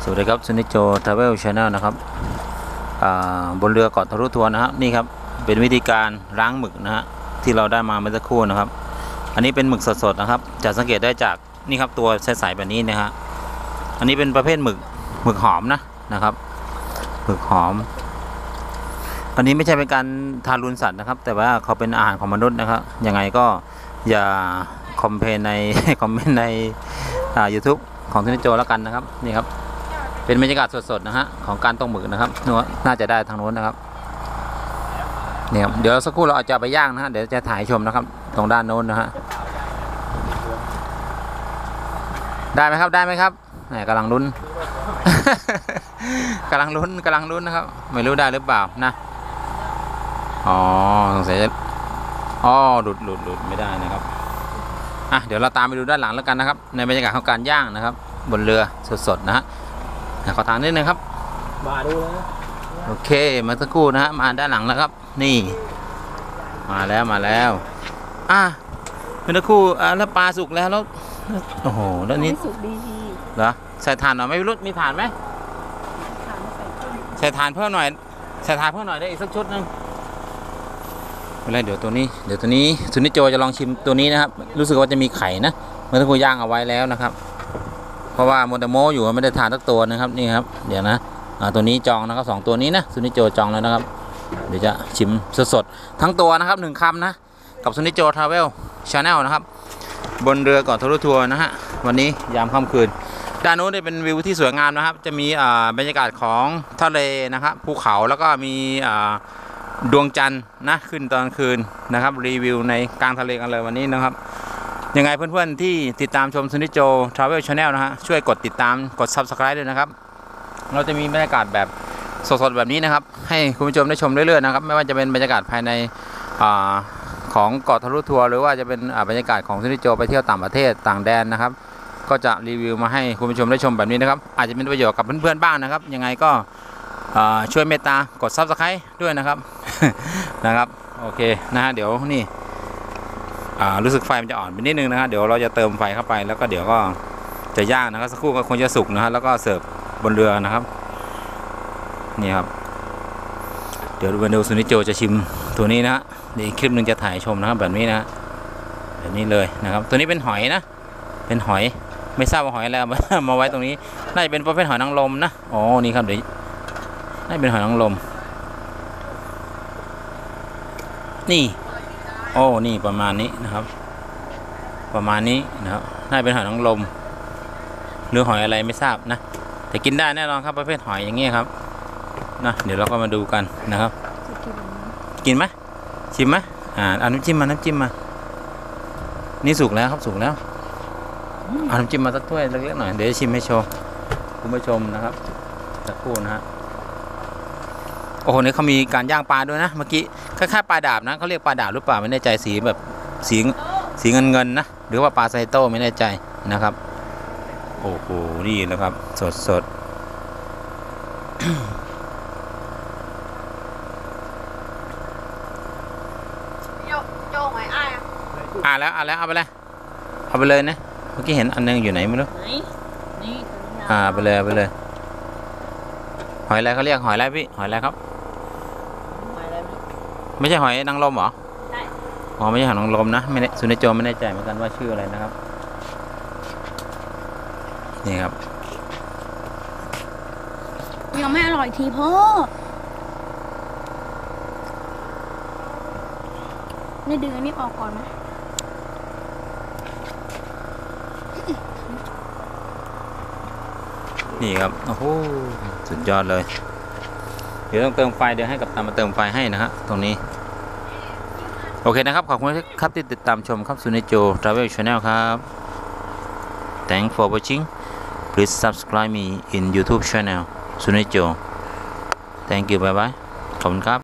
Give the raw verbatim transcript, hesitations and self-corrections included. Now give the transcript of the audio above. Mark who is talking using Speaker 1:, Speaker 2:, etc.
Speaker 1: สวัสดีครับซูนิโจทราเวลชาแนลนะครับบนเรือเกาะทะลุทัวร์นะครับนี่ครับเป็นวิธีการล้างหมึกนะฮะที่เราได้มาเมื่อสักครู่นะครับอันนี้เป็นหมึกสดๆนะครับจะสังเกตได้จากนี่ครับตัวใสๆแบบนี้นะฮะอันนี้เป็นประเภทหมึกหมึกหอมนะนะครับหมึกหอมอันนี้ไม่ใช่เป็นการทารุณสัตว์นะครับแต่ว่าเขาเป็นอาหารของมนุษย์นะครับยังไงก็อย่าคอมเพนในคอมเมนต์ในยูทูบของซูนิโจแล้วกันนะครับนี่ครับเป็นบรรยากาศสดๆนะฮะของการต้มหมึกนะครับน่าจะได้ทางโน้นนะครับเนี่ยเดี๋ยวสักครู่เราอาจจะไปย่างนะฮะเดี๋ยวจะถ่ายชมนะครับตรงด้านโน้นนะฮะได้ไหมครับได้ไหมครับกำลังลุ้น กำลังลุ้นกำลังลุ้นนะครับไม่รู้ได้หรือเปล่านะอ๋อสงสัยจะอ๋อหลุดหลุดหลุดไม่ได้นะครับอ่ะเดี๋ยวเราตามไปดูด้านหลังแล้วกันนะครับในบรรยากาศของการย่างนะครับบนเรือสดๆนะฮะขอทางนิดนึงครับมาดูเลยโอเคมาสักครู่นะฮะมาด้านหลังแล้วครับนี่มาแล้วมาแล้วอ่ะเป็นสักครู่อ่ะแล้วปลาสุกแล้วแล้วโอ้โหแล้วนี้สุกดีเหรอใส่ถ่านหน่อยไม่รู้มีถ่านไหมใส่ถ่านเพิ่มหน่อยใส่ถ่านเพิ่มหน่อยได้อีกสักชุดนึงอะไรเดี๋ยวตัวนี้เดี๋ยวตัวนี้ซูนิโจจะลองชิมตัวนี้นะครับรู้สึกว่าจะมีไข่นะเมื่อสักครู่ย่างเอาไว้แล้วนะครับเพราะว่าโมเดโมอยู่ไม่ได้ทานสักตัวนะครับนี่ครับเดี๋ยวนะตัวนี้จองนะครับสองตัวนี้นะซูนิโจจองแล้วนะครับเดี๋ยวจะชิมสดๆทั้งตัวนะครับหนึ่งคำนะกับซูนิโจทราเวลชาแนลนะครับบนเรือเกาะทะลุทัวร์นะฮะวันนี้ยามค่ำคืนด้านโน้นได้เป็นวิวที่สวยงามนะครับจะมีบรรยากาศของทะเลนะครับภูเขาแล้วก็มีดวงจันทร์นะขึ้นตอนคืนนะครับรีวิวในกลางทะเลกันเลยวันนี้นะครับยังไงเพื่อนๆที่ติดตามชมซูนิโจทราเวลชาแนลนะฮะช่วยกดติดตามกด ซับสไครบ์ ด้วยนะครับเราจะมีบรรยากาศแบบสดๆแบบนี้นะครับให้คุณผู้ชมได้ชมเรื่อยๆนะครับไม่ว่าจะเป็นบรรยากาศภายในของเกาะทะลุทัวร์หรือว่าจะเป็นบรรยากาศของซูนิโจไปเที่ยวต่างประเทศต่างแดนนะครับก็จะรีวิวมาให้คุณผู้ชมได้ชมแบบนี้นะครับอาจจะเป็นประโยชน์กับเพื่อนๆบ้างนะครับยังไงก็ช่วยเมตตากด ซับสไครบ์ ด้วยนะครับ นะครับโอเคนะฮะเดี๋ยวนี่รู้สึกไฟมันจะอ่อนไปนิดนึงนะฮะเดี๋ยวเราจะเติมไฟเข้าไปแล้วก็เดี๋ยวก็จะย่างนะครับสักครู่ก็คงจะสุกนะฮะแล้วก็เสิร์ฟบนเรือนะครับนี่ครับเดี๋ยววันเดลซูนิโจจะชิมตัวนี้นะฮะเดี๋ยวคลิปหนึ่งจะถ่ายชมนะครับแบบนี้นะฮะแบบนี้เลยนะครับตัวนี้เป็นหอยนะเป็นหอยไม่ทราบว่าหอยอะไรมาไว้ตรงนี้น่าจะเป็นประเภทหอยนางรมนะอ๋อนี่ครับเดี๋ยวน่าจะเป็นหอยนางรมนี่โอ้นี่ประมาณนี้นะครับประมาณนี้นะครับน่าจะเป็นหอยนางรมหรือหอยอะไรไม่ทราบนะแต่กินได้แน่นอนครับประเภทหอยอย่างเงี้ยครับนะเดี๋ยวเราก็มาดูกันนะครับกินไหมชิมไหมอ่าเอาน้ำจิ้มมาน้ำจิ้มมานี่สุกแล้วครับสุกแล้วเอาน้ำจิ้มมาสักถ้วยเล็กๆหน่อยเดี๋ยวชิมให้โชว์คุณผู้ชมนะครับสักครู่นะฮะโอ้โหนี่เขามีการย่างปลาด้วยนะเมื่อกี้คล้ายๆปลาดาบนะเขาเรียกปลาดาบหรือเปล่าไม่แน่ใจสีแบบสีสีเงินเงินนะหรือว่าปลาไซโต้ไม่แน่ใจนะครับโอ้โหนี่นะครับสดสด
Speaker 2: โจ้ไหมอ้าย
Speaker 1: อ่าแล้วอ่าแล้วเอาไปเลยเอาไปเลยนะเมื่อกี้เห็นอันนึงอยู่ไหนไม่รู้
Speaker 2: นี่
Speaker 1: อ่าไปเลยไปเลยหอยอะไรเขาเรียกหอยอะไรพี่หอยอะไรครับไม่ใช่หอยนางรมเหรอใช่อ๋อไม่ใช่หอยนางรมนะไม่ซูนิโจไม่แน่ใจเหมือนกันว่าชื่ออะไรนะครับนี่ครับ
Speaker 2: ยังไม่อร่อยทีพ่อนี่ดึงอันนี้ออกก่อนไหม
Speaker 1: นี่ครับโอ้โหสุดยอดเลยเดี๋ยวต้องเติมไฟเดี๋ยวให้กับตามมาเติมไฟให้นะฮะตรงนี้โอเคนะครับขอบคุณครับที่ติดตามชมครับซูนิโจทราเวลชาแนลครับ Thanks for watching please subscribe me in YouTube channel ซูนิโจ Thank you bye bye ขอบคุณครับ